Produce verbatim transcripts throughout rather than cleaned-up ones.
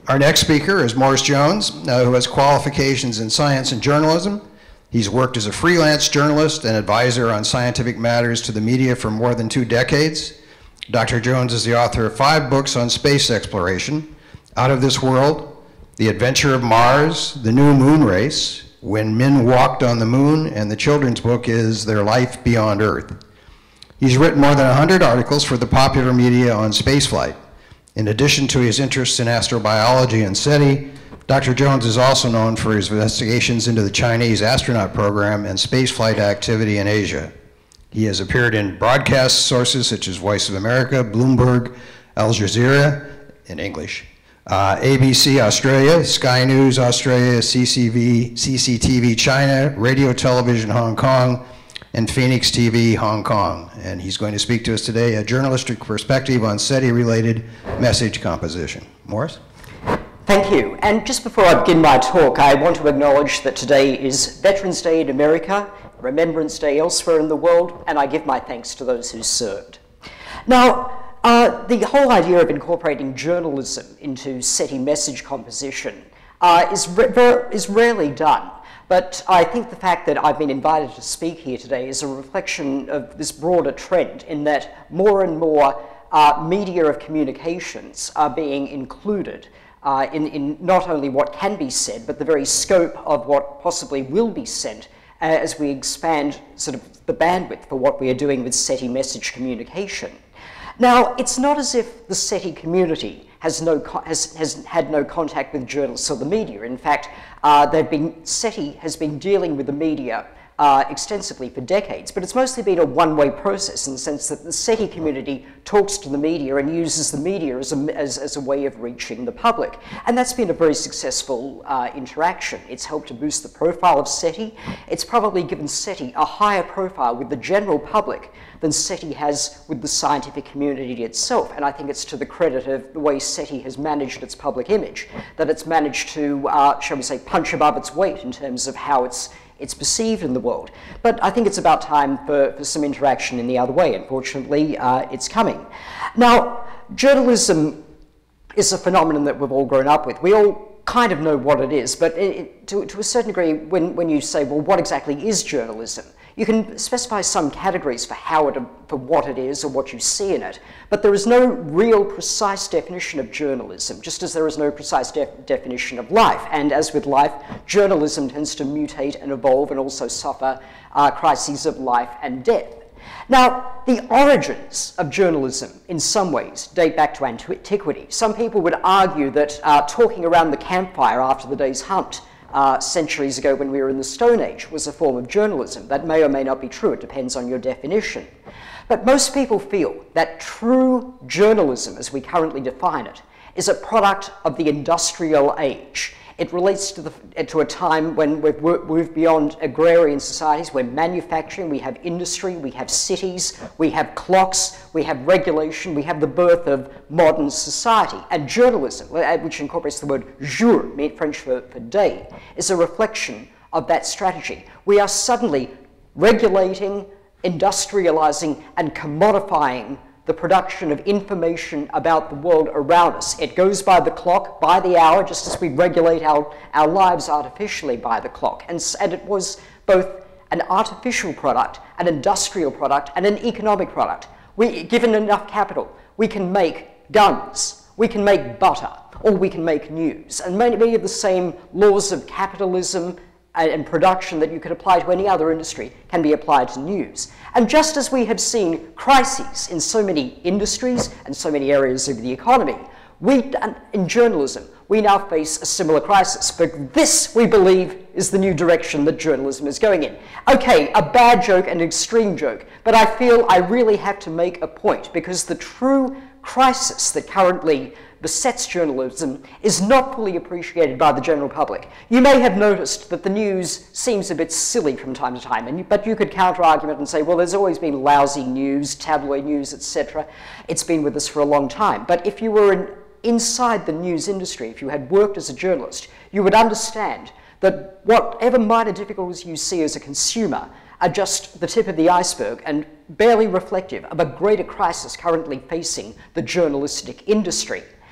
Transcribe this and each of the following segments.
Our next speaker is Morris Jones, uh, who has qualifications in science and journalism. He's worked as a freelance journalist and advisor on scientific matters to the media for more than two decades. Doctor Jones is the author of five books on space exploration: Out of This World, The Adventure of Mars, The New Moon Race, When Men Walked on the Moon, and the children's book is Their Life Beyond Earth. He's written more than one hundred articles for the popular media on spaceflight. In addition to his interests in astrobiology and SETI, Doctor Jones is also known for his investigations into the Chinese astronaut program and spaceflight activity in Asia. He has appeared in broadcast sources such as Voice of America, Bloomberg, Al Jazeera in English, uh, A B C Australia, Sky News Australia, C C V, C C T V China, Radio Television Hong Kong, and Phoenix T V Hong Kong. And he's going to speak to us today, a journalistic perspective on SETI-related message composition. Morris? Thank you. And just before I begin my talk, I want to acknowledge that today is Veterans Day in America, Remembrance Day elsewhere in the world, and I give my thanks to those who served. Now, uh, the whole idea of incorporating journalism into SETI message composition uh, is, ra is rarely done. But I think the fact that I've been invited to speak here today is a reflection of this broader trend in that more and more uh, media of communications are being included uh, in, in not only what can be said, but the very scope of what possibly will be sent uh, as we expand sort of the bandwidth for what we are doing with SETI message communication. Now, it's not as if the SETI community has, no has, has had no contact with journalists or the media. In fact, uh, they've been, SETI has been dealing with the media uh, extensively for decades, but it's mostly been a one-way process in the sense that the SETI community talks to the media and uses the media as a, as, as a way of reaching the public. And that's been a very successful uh, interaction. It's helped to boost the profile of SETI. It's probably given SETI a higher profile with the general public than SETI has with the scientific community itself. And I think it's to the credit of the way SETI has managed its public image, that it's managed to, uh, shall we say, punch above its weight in terms of how it's, it's perceived in the world. But I think it's about time for, for some interaction in the other way. Unfortunately, uh, it's coming. Now, journalism is a phenomenon that we've all grown up with. We all kind of know what it is, but it, to, to a certain degree, when, when you say, well, what exactly is journalism? You can specify some categories for how it, for what it is or what you see in it, but there is no real precise definition of journalism, just as there is no precise def definition of life. And as with life, journalism tends to mutate and evolve and also suffer uh, crises of life and death. Now, the origins of journalism, in some ways, date back to antiquity. Some people would argue that uh, talking around the campfire after the day's hunt Uh, centuries ago when we were in the Stone Age was a form of journalism. That may or may not be true. It depends on your definition. But most people feel that true journalism, as we currently define it, is a product of the industrial age. It relates to, the, to a time when we've moved beyond agrarian societies, where manufacturing, we have industry, we have cities, we have clocks, we have regulation, we have the birth of modern society. And journalism, which incorporates the word jour, meaning French for, for day, is a reflection of that strategy. We are suddenly regulating, industrializing, and commodifying the production of information about the world around us. It goes by the clock, by the hour, just as we regulate our, our lives artificially by the clock. And, and it was both an artificial product, an industrial product, and an economic product. We, given enough capital, we can make guns, we can make butter, or we can make news. And many, many of the same laws of capitalism and production that you could apply to any other industry can be applied to news. And just as we have seen crises in so many industries and so many areas of the economy, we, in journalism, we now face a similar crisis. But this, we believe, is the new direction that journalism is going in. Okay, a bad joke, an extreme joke, but I feel I really have to make a point, because the true crisis that currently besets journalism is not fully appreciated by the general public. You may have noticed that the news seems a bit silly from time to time, and you, but you could counter-argument and say, well, there's always been lousy news, tabloid news, et cetera. It's been with us for a long time. But if you were in, inside the news industry, if you had worked as a journalist, you would understand that whatever minor difficulties you see as a consumer are just the tip of the iceberg and barely reflective of a greater crisis currently facing the journalistic industry.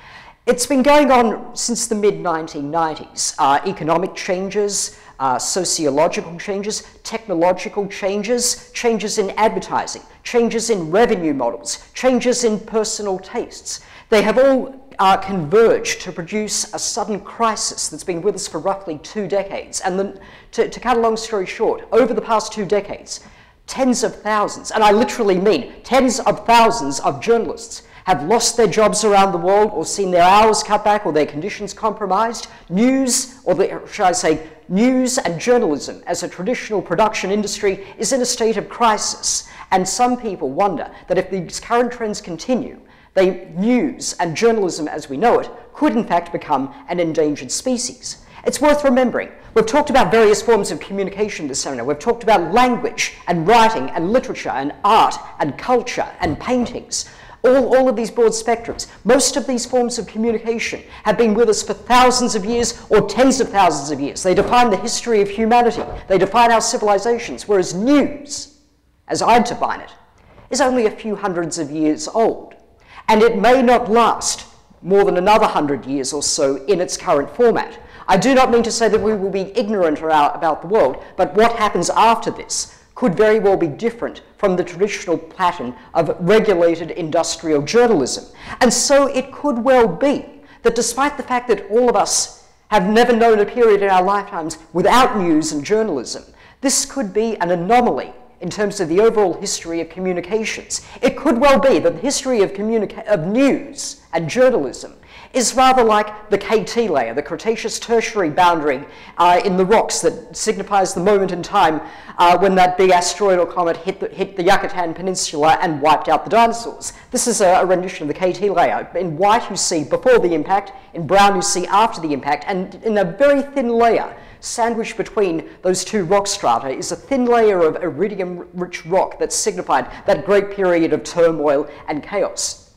It's been going on since the mid nineteen nineties. Uh, economic changes, uh, sociological changes, technological changes, changes in advertising, changes in revenue models, changes in personal tastes. They have all uh, converged to produce a sudden crisis that's been with us for roughly two decades. And then, to, to cut a long story short, over the past two decades, tens of thousands, and I literally mean tens of thousands of journalists have lost their jobs around the world or seen their hours cut back or their conditions compromised. News, or the, should I say, news and journalism as a traditional production industry is in a state of crisis. And some people wonder that if these current trends continue, they, news and journalism as we know it could in fact become an endangered species. It's worth remembering, we've talked about various forms of communication this seminar. We've talked about language and writing and literature and art and culture and paintings. All, all of these broad spectrums. Most of these forms of communication have been with us for thousands of years or tens of thousands of years. They define the history of humanity. They define our civilizations, whereas news, as I define it, is only a few hundreds of years old. And it may not last more than another hundred years or so in its current format. I do not mean to say that we will be ignorant about the world, but what happens after this could very well be different from the traditional pattern of regulated industrial journalism. And so it could well be that despite the fact that all of us have never known a period in our lifetimes without news and journalism, this could be an anomaly in terms of the overall history of communications. It could well be that the history of, of news and journalism is rather like the K T layer, the Cretaceous Tertiary boundary uh, in the rocks that signifies the moment in time uh, when that big asteroidal comet hit the, hit the Yucatan Peninsula and wiped out the dinosaurs. This is a, a rendition of the K T layer. In white you see before the impact, in brown you see after the impact, and in a very thin layer sandwiched between those two rock strata is a thin layer of iridium-rich rock that signified that great period of turmoil and chaos.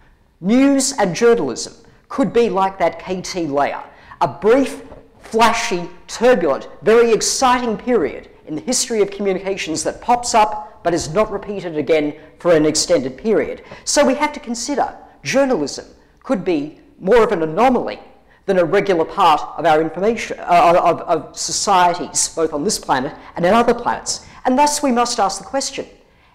News and journalism could be like that K T layer, a brief, flashy, turbulent, very exciting period in the history of communications that pops up but is not repeated again for an extended period. So we have to consider journalism could be more of an anomaly than a regular part of our information, uh, of, of societies, both on this planet and in other planets. And thus we must ask the question,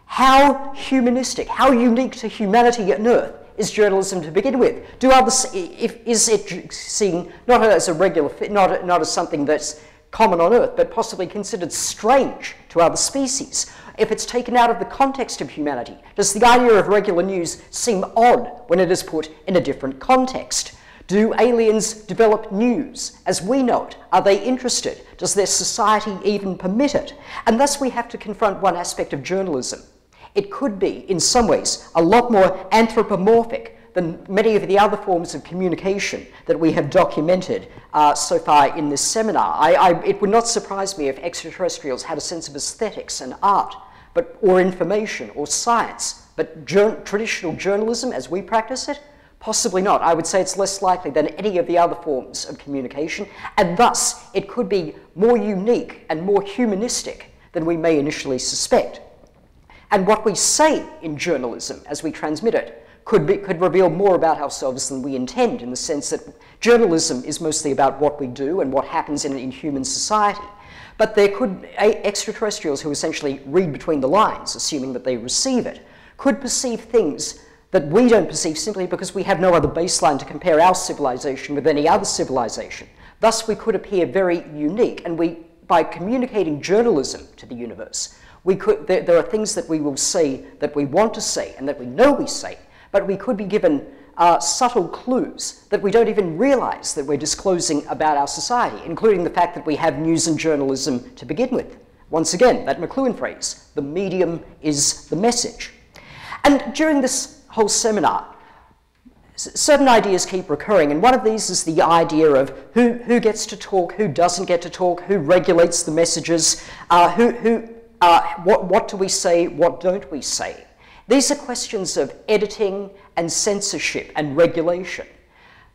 how humanistic, how unique to humanity on Earth is journalism to begin with? Do others, if, is it seen not as a regular, not, not as something that's common on Earth, but possibly considered strange to other species? If it's taken out of the context of humanity, does the idea of regular news seem odd when it is put in a different context? Do aliens develop news as we know it? Are they interested? Does their society even permit it? And thus we have to confront one aspect of journalism. It could be, in some ways, a lot more anthropomorphic than many of the other forms of communication that we have documented uh, so far in this seminar. I, I, it would not surprise me if extraterrestrials had a sense of aesthetics and art, but, or information or science, but jour- traditional journalism as we practice it, possibly not. I would say it's less likely than any of the other forms of communication, and thus it could be more unique and more humanistic than we may initially suspect. And what we say in journalism as we transmit it could, be, could reveal more about ourselves than we intend, in the sense that journalism is mostly about what we do and what happens in, in human society. But there could, extraterrestrials who essentially read between the lines, assuming that they receive it, could perceive things that we don't perceive simply because we have no other baseline to compare our civilization with any other civilization. Thus we could appear very unique, and we, by communicating journalism to the universe, We could, there, there are things that we will say that we want to say and that we know we say, but we could be given uh, subtle clues that we don't even realize that we're disclosing about our society, including the fact that we have news and journalism to begin with. Once again, that McLuhan phrase, the medium is the message. And during this whole seminar, certain ideas keep recurring, and one of these is the idea of who, who gets to talk, who doesn't get to talk, who regulates the messages, uh, who, who Uh, what, what do we say, what don't we say? These are questions of editing and censorship and regulation.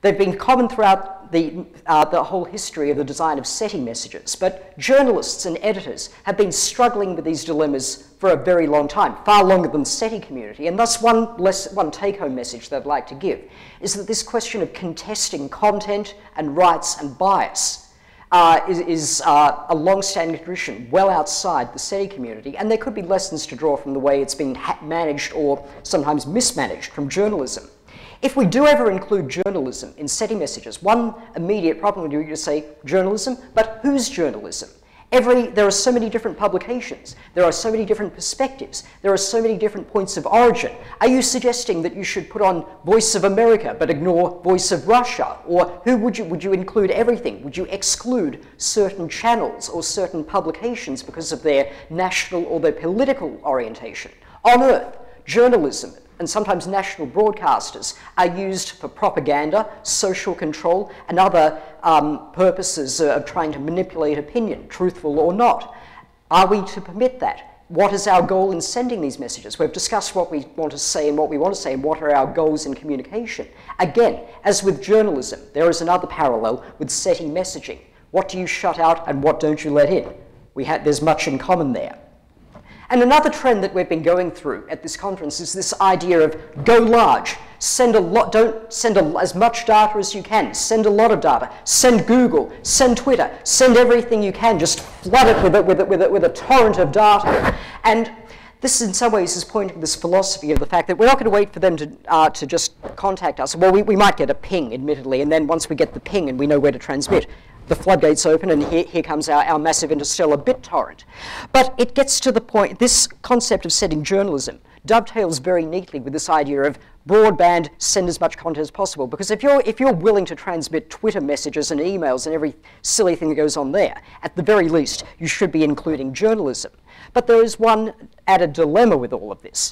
They've been common throughout the, uh, the whole history of the design of SETI messages, but journalists and editors have been struggling with these dilemmas for a very long time, far longer than the SETI community, and thus one, less, one take-home message that I'd like to give is that this question of contesting content and rights and bias uh, is, is uh, a long-standing tradition well outside the SETI community, and there could be lessons to draw from the way it's been managed or sometimes mismanaged from journalism. If we do ever include journalism in SETI messages, one immediate problem would be to say journalism, but whose journalism? Every, there are so many different publications, there are so many different perspectives, there are so many different points of origin. Are you suggesting that you should put on Voice of America but ignore Voice of Russia? Or who would you, would you include everything? Would you exclude certain channels or certain publications because of their national or their political orientation? On Earth, journalism and sometimes national broadcasters are used for propaganda, social control, and other um, purposes of trying to manipulate opinion, truthful or not. Are we to permit that? What is our goal in sending these messages? We've discussed what we want to say and what we want to say, and what are our goals in communication. Again, as with journalism, there is another parallel with SETI messaging. What do you shut out and what don't you let in? We ha- there's much in common there. And another trend that we've been going through at this conference is this idea of go large. Send a lot, don't send a, as much data as you can. Send a lot of data. Send Google, send Twitter, send everything you can. Just flood it with a, with a, with a, with a torrent of data. And this in some ways is pointing to this philosophy of the fact that we're not going to wait for them to, uh, to just contact us. Well, we, we might get a ping, admittedly, and then once we get the ping and we know where to transmit, the floodgates open, and here, here comes our, our massive interstellar bit torrent. But it gets to the point, this concept of sending journalism dovetails very neatly with this idea of broadband, send as much content as possible. Because if you're, if you're willing to transmit Twitter messages and emails and every silly thing that goes on there, at the very least, you should be including journalism. But there is one added dilemma with all of this.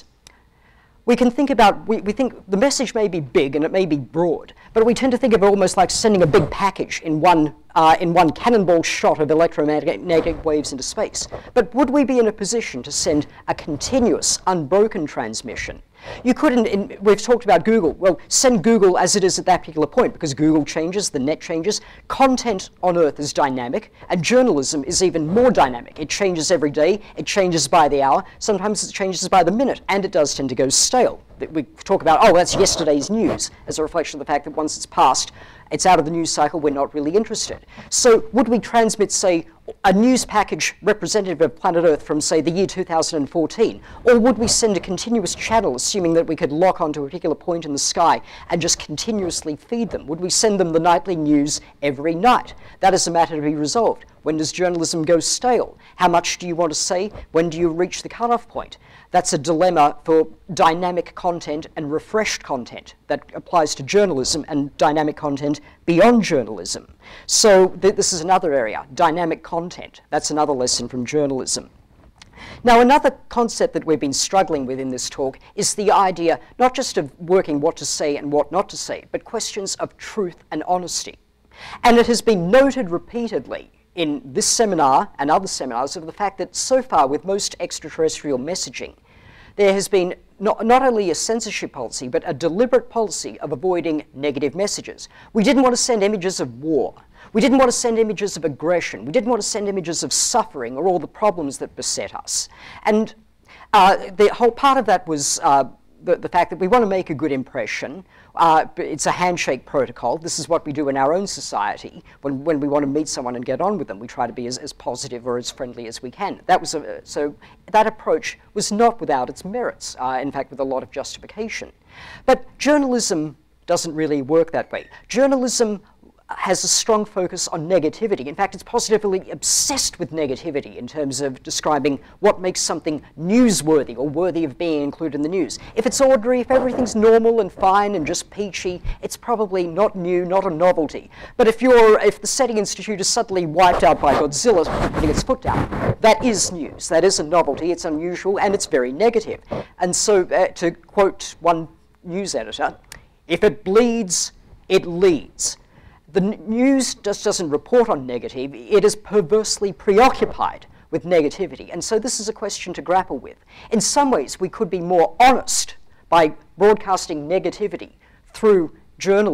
We can think about, we, we think the message may be big and it may be broad, but we tend to think of it almost like sending a big package in one, uh, in one cannonball shot of electromagnetic waves into space. But would we be in a position to send a continuous, unbroken transmission? You couldn't, in, we've talked about Google. Well, send Google as it is at that particular point, because Google changes, the net changes. Content on Earth is dynamic, and journalism is even more dynamic. It changes every day, it changes by the hour, sometimes it changes by the minute, and it does tend to go stale. We talk about, oh, that's yesterday's news, as a reflection of the fact that once it's passed, it's out of the news cycle, we're not really interested. So would we transmit, say, a news package representative of planet Earth from, say, the year two thousand fourteen? Or would we send a continuous channel, assuming that we could lock onto a particular point in the sky and just continuously feed them? Would we send them the nightly news every night? That is a matter to be resolved. When does journalism go stale? How much do you want to say? When do you reach the cutoff point? That's a dilemma for dynamic content and refreshed content that applies to journalism and dynamic content beyond journalism. So th this is another area, dynamic content. That's another lesson from journalism. Now, another concept that we've been struggling with in this talk is the idea not just of working what to say and what not to say, but questions of truth and honesty. And it has been noted repeatedly in this seminar and other seminars of the fact that so far with most extraterrestrial messaging, there has been not, not only a censorship policy, but a deliberate policy of avoiding negative messages. We didn't want to send images of war. We didn't want to send images of aggression. We didn't want to send images of suffering or all the problems that beset us. And uh, the whole part of that was uh, the, the fact that we want to make a good impression. Uh, it's a handshake protocol. This is what we do in our own society. When, when we want to meet someone and get on with them, we try to be as, as positive or as friendly as we can. That was a, so that approach was not without its merits, uh, in fact, with a lot of justification. But journalism doesn't really work that way. Journalism has a strong focus on negativity. In fact, it's positively obsessed with negativity in terms of describing what makes something newsworthy or worthy of being included in the news. If it's ordinary, if everything's normal and fine and just peachy, it's probably not new, not a novelty. But if you're, if the SETI Institute is suddenly wiped out by Godzilla putting its foot down, that is news. That is a novelty. It's unusual and it's very negative. And so, uh, to quote one news editor, if it bleeds, it leads. The news just doesn't report on negative, it is perversely preoccupied with negativity. And so this is a question to grapple with. In some ways, we could be more honest by broadcasting negativity through journalism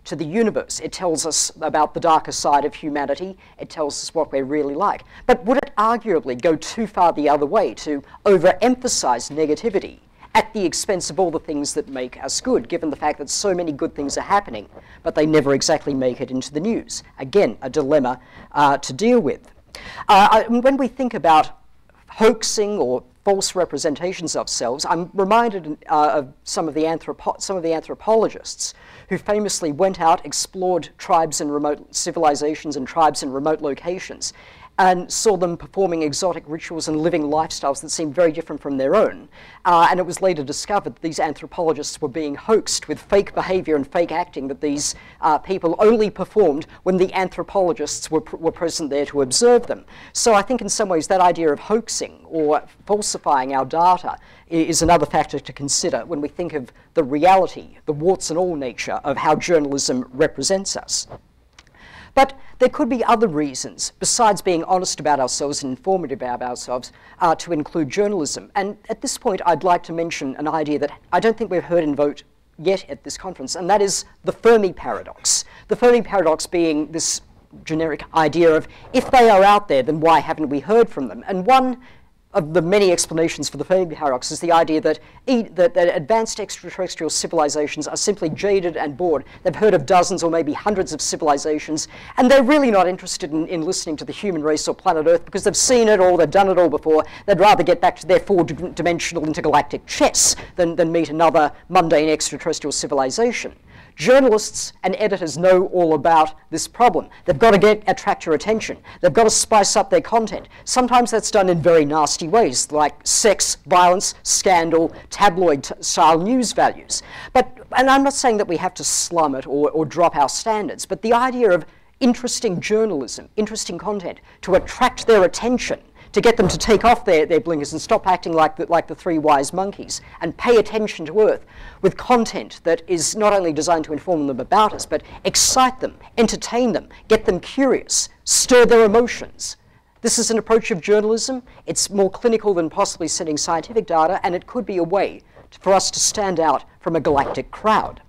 to the universe. It tells us about the darker side of humanity. It tells us what we're really like. But would it arguably go too far the other way to overemphasize negativity at the expense of all the things that make us good, given the fact that so many good things are happening, but they never exactly make it into the news? Again, a dilemma uh, to deal with. Uh, when we think about hoaxing or false representations of ourselves, I'm reminded uh, of some of the anthropo some of the anthropologists who famously went out, explored tribes in remote civilizations and tribes in remote locations, and saw them performing exotic rituals and living lifestyles that seemed very different from their own. Uh, and it was later discovered that these anthropologists were being hoaxed with fake behavior and fake acting that these uh, people only performed when the anthropologists were, pr were present there to observe them. So I think in some ways that idea of hoaxing or falsifying our data is another factor to consider when we think of the reality, the warts and all nature of how journalism represents us. But there could be other reasons, besides being honest about ourselves and informative about ourselves, uh, to include journalism. And at this point, I'd like to mention an idea that I don't think we've heard invoked yet at this conference, and that is the Fermi paradox. The Fermi paradox being this generic idea of, if they are out there, then why haven't we heard from them? And one of the many explanations for the Fermi paradox is the idea that, e that, that advanced extraterrestrial civilizations are simply jaded and bored. They've heard of dozens or maybe hundreds of civilizations, and they're really not interested in, in listening to the human race or planet Earth because they've seen it or they've done it all before. They'd rather get back to their four-dimensional intergalactic chess than, than meet another mundane extraterrestrial civilization. Journalists and editors know all about this problem. They've got to get, attract your attention. They've got to spice up their content. Sometimes that's done in very nasty ways, like sex, violence, scandal, tabloid-style news values. But, and I'm not saying that we have to slum it or, or drop our standards, but the idea of interesting journalism, interesting content, to attract their attention, to get them to take off their, their blinkers and stop acting like the, like the three wise monkeys and pay attention to Earth with content that is not only designed to inform them about us, but excite them, entertain them, get them curious, stir their emotions. This is an approach of journalism. It's more clinical than possibly sending scientific data, and it could be a way to, for us to stand out from a galactic crowd.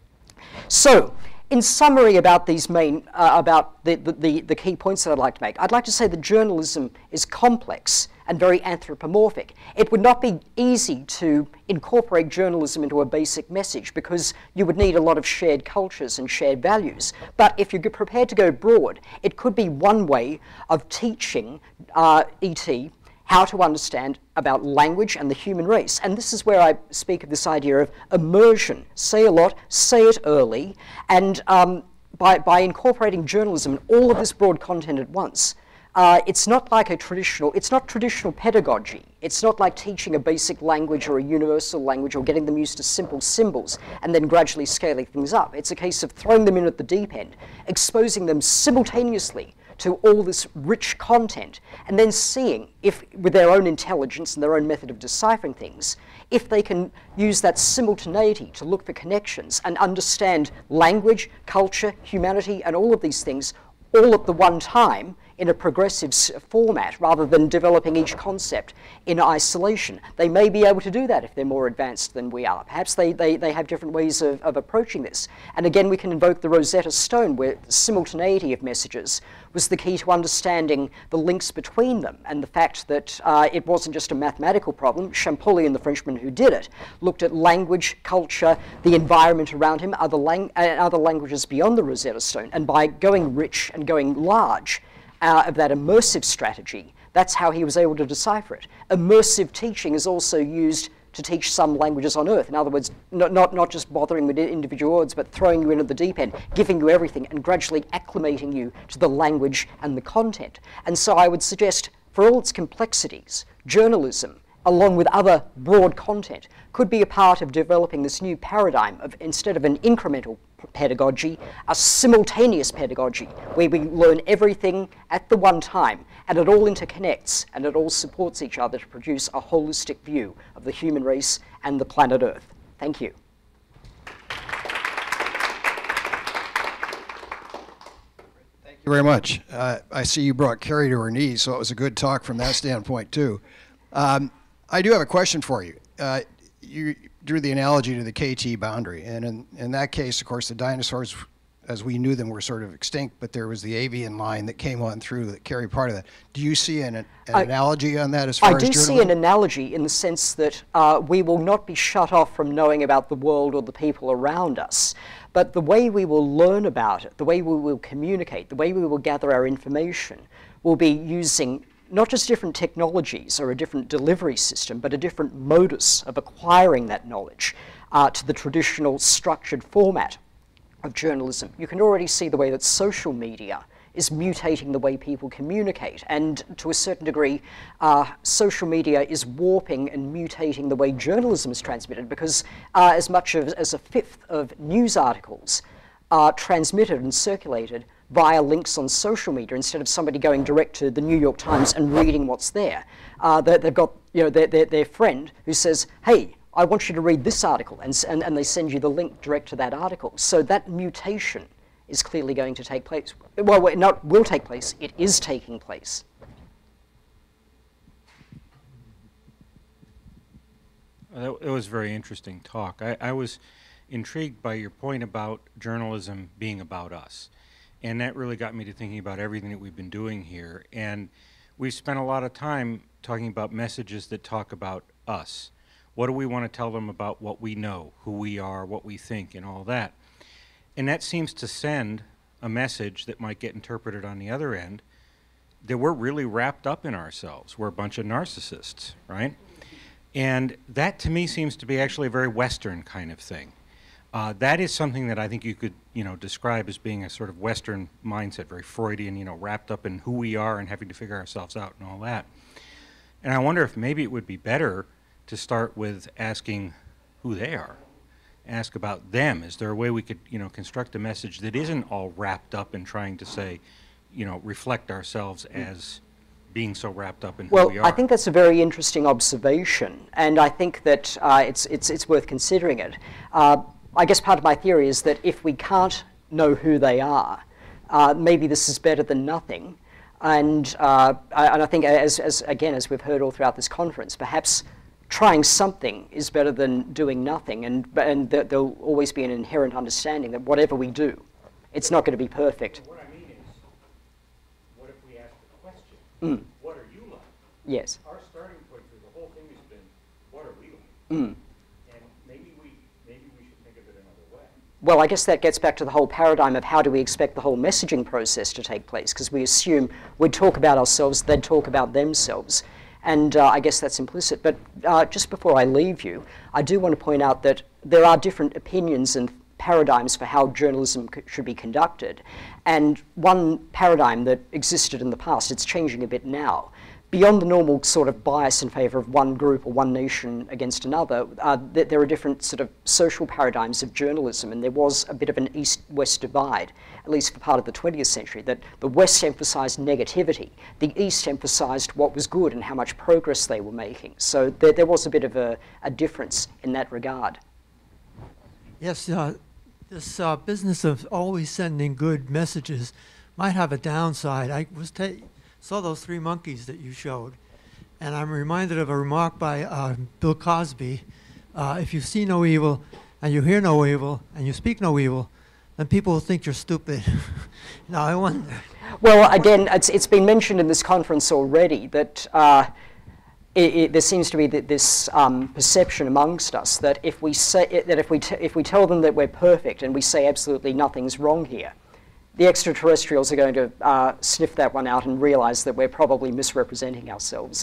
So, in summary about these main, uh, about the, the, the key points that I'd like to make, I'd like to say that journalism is complex and very anthropomorphic. It would not be easy to incorporate journalism into a basic message because you would need a lot of shared cultures and shared values. But if you're prepared to go broad, it could be one way of teaching uh, E T how to understand about language and the human race. And this is where I speak of this idea of immersion. Say a lot, say it early, and um, by, by incorporating journalism and all of this broad content at once, uh, it's not like a traditional, it's not traditional pedagogy. It's not like teaching a basic language or a universal language or getting them used to simple symbols and then gradually scaling things up. It's a case of throwing them in at the deep end, exposing them simultaneously to all this rich content, and then seeing if, with their own intelligence and their own method of deciphering things, if they can use that simultaneity to look for connections and understand language, culture, humanity, and all of these things all at the one time in a progressive format rather than developing each concept in isolation. They may be able to do that if they're more advanced than we are. Perhaps they, they, they have different ways of, of approaching this. And again, we can invoke the Rosetta Stone, where simultaneity of messages was the key to understanding the links between them and the fact that uh, it wasn't just a mathematical problem. Champollion, the Frenchman who did it, looked at language, culture, the environment around him, other, lang uh, other languages beyond the Rosetta Stone. And by going rich and going large, Uh, of that immersive strategy, that's how he was able to decipher it. Immersive teaching is also used to teach some languages on Earth. In other words, not, not, not just bothering with individual words, but throwing you in at the deep end, giving you everything, and gradually acclimating you to the language and the content. And so I would suggest, for all its complexities, journalism, along with other broad content, could be a part of developing this new paradigm of, instead of an incremental pedagogy, a simultaneous pedagogy, where we learn everything at the one time, and it all interconnects, and it all supports each other to produce a holistic view of the human race and the planet Earth. Thank you. Thank you very much. Uh, I see you brought Carrie to her knees, so it was a good talk from that standpoint, too. Um, I do have a question for you. Uh, you drew the analogy to the K T boundary, and in, in that case, of course, the dinosaurs as we knew them, were sort of extinct, but there was the avian line that came on through that carried part of that. Do you see an, an I, analogy on that as far I as do journalism? see an analogy in the sense that uh, we will not be shut off from knowing about the world or the people around us, but the way we will learn about it, the way we will communicate, the way we will gather our information will be using not just different technologies or a different delivery system, but a different modus of acquiring that knowledge uh, to the traditional structured format of journalism. You can already see the way that social media is mutating the way people communicate, and to a certain degree, uh, social media is warping and mutating the way journalism is transmitted, because uh, as much of, as a fifth of news articles are transmitted and circulated via links on social media instead of somebody going direct to the New York Times and reading what's there. Uh, they, they've got you know their, their, their friend who says, hey, I want you to read this article, and, and, and they send you the link direct to that article. So that mutation is clearly going to take place. Well, it not will take place, it is taking place. That, that was a very interesting talk. I, I was intrigued by your point about journalism being about us. And that really got me to thinking about everything that we've been doing here. And we've spent a lot of time talking about messages that talk about us. What do we want to tell them about what we know, who we are, what we think, and all that? And that seems to send a message that might get interpreted on the other end that we're really wrapped up in ourselves. We're a bunch of narcissists, right? And that to me seems to be actually a very Western kind of thing. Uh, that is something that I think you could, you know, describe as being a sort of Western mindset, very Freudian, you know, wrapped up in who we are and having to figure ourselves out and all that. And I wonder if maybe it would be better to start with asking who they are, ask about them. Is there a way we could, you know, construct a message that isn't all wrapped up in trying to say, you know, reflect ourselves as being so wrapped up in who well, we are? I think that's a very interesting observation, and I think that uh, it's, it's, it's worth considering it. Uh, I guess part of my theory is that if we can't know who they are, uh, maybe this is better than nothing. And, uh, I, and I think, as, as again, as we've heard all throughout this conference, perhaps trying something is better than doing nothing, and, and th there'll always be an inherent understanding that whatever we do, it's not going to be perfect. What I mean is, what if we ask the question, Mm. what are you like? Yes. Our starting point through the whole thing has been, what are we like? Mm. And maybe we, maybe we should think of it another way. Well, I guess that gets back to the whole paradigm of how do we expect the whole messaging process to take place, because we assume we'd talk about ourselves, they'd talk about themselves. And uh, I guess that's implicit. But uh, just before I leave you, I do want to point out that there are different opinions and paradigms for how journalism should be conducted. And one paradigm that existed in the past, it's changing a bit now. Beyond the normal sort of bias in favor of one group or one nation against another, uh, th there are different sort of social paradigms of journalism, and there was a bit of an East-West divide, at least for part of the twentieth century, that the West emphasized negativity, the East emphasized what was good and how much progress they were making. So there, there was a bit of a, a difference in that regard. Yes, uh, this uh, business of always sending good messages might have a downside. I was ta saw those three monkeys that you showed, and I'm reminded of a remark by uh, Bill Cosby. Uh, if you see no evil, and you hear no evil, and you speak no evil, then people will think you're stupid. Now, I wonder. Well, again, it's, it's been mentioned in this conference already that uh, it, it, there seems to be th this um, perception amongst us that if we say that if we t if we tell them that we're perfect and we say absolutely nothing's wrong here, the extraterrestrials are going to uh, sniff that one out and realize that we're probably misrepresenting ourselves.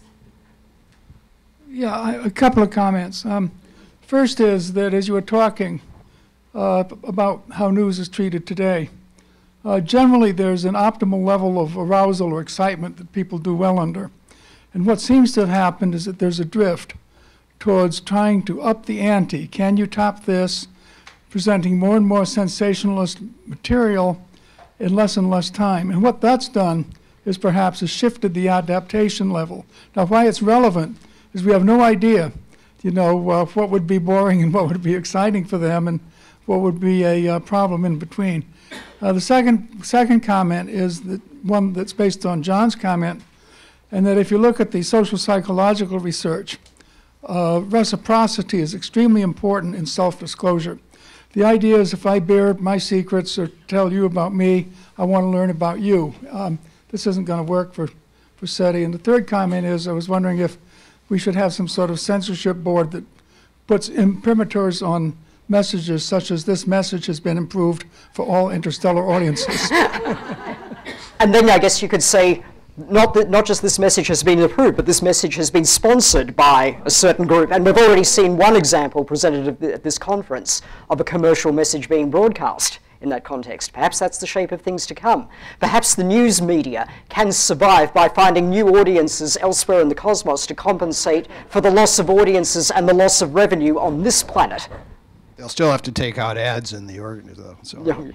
Yeah, I, a couple of comments. Um, first is that as you were talking uh, about how news is treated today, uh, generally there's an optimal level of arousal or excitement that people do well under. And what seems to have happened is that there's a drift towards trying to up the ante. Can you top this? Presenting more and more sensationalist material in less and less time. And what that's done is perhaps has shifted the adaptation level. Now, why it's relevant is we have no idea, you know, uh, what would be boring and what would be exciting for them and what would be a uh, problem in between. Uh, the second, second comment is that one that's based on John's comment, and that if you look at the social psychological research, uh, reciprocity is extremely important in self-disclosure. The idea is if I bare my secrets or tell you about me, I want to learn about you. Um, this isn't going to work for, for SETI. And the third comment is I was wondering if we should have some sort of censorship board that puts imprimaturs on messages such as this message has been improved for all interstellar audiences. And then I guess you could say, not that not just this message has been approved, but this message has been sponsored by a certain group. And we've already seen one example presented at, the, at this conference of a commercial message being broadcast in that context. Perhaps that's the shape of things to come. Perhaps the news media can survive by finding new audiences elsewhere in the cosmos to compensate for the loss of audiences and the loss of revenue on this planet. They'll still have to take out ads in the organ, though. So. Yeah.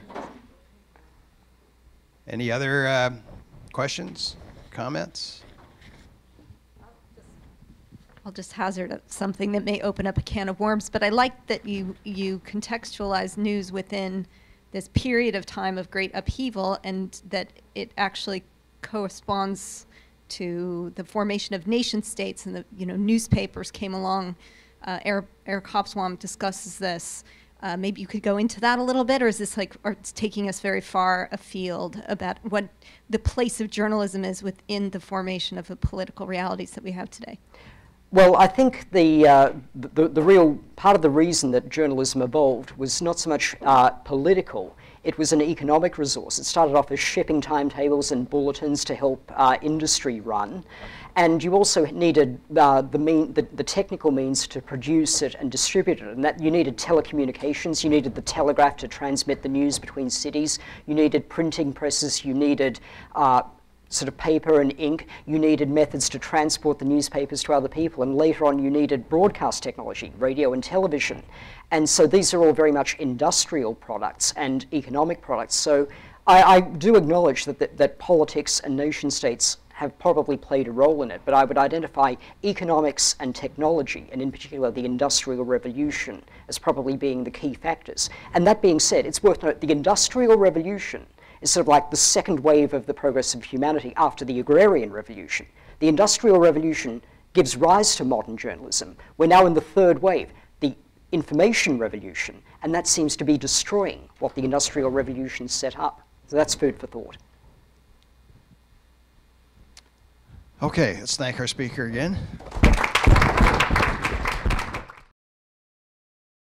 Any other uh, questions, comments? I'll just hazard something that may open up a can of worms, but I like that you, you contextualize news within this period of time of great upheaval, and that it actually corresponds to the formation of nation states, and the you know newspapers came along. Uh, Eric, Eric Hobsbawm discusses this. Uh, maybe you could go into that a little bit, or is this like, or it's taking us very far afield about what the place of journalism is within the formation of the political realities that we have today? Well, I think the, uh, the, the real part of the reason that journalism evolved was not so much uh, political, it was an economic resource. It started off as shipping timetables and bulletins to help uh, industry run. And you also needed uh, the, mean, the, the technical means to produce it and distribute it. And that you needed telecommunications, you needed the telegraph to transmit the news between cities, you needed printing presses, you needed uh, sort of paper and ink, you needed methods to transport the newspapers to other people, and later on you needed broadcast technology, radio and television. And so these are all very much industrial products and economic products. So I, I do acknowledge that, that, that politics and nation states have probably played a role in it, but I would identify economics and technology, and in particular the Industrial Revolution, as probably being the key factors. And that being said, it's worth noting the Industrial Revolution is sort of like the second wave of the progress of humanity after the Agrarian Revolution. The Industrial Revolution gives rise to modern journalism. We're now in the third wave, the Information Revolution, and that seems to be destroying what the Industrial Revolution set up. So that's food for thought. Okay, let's thank our speaker again.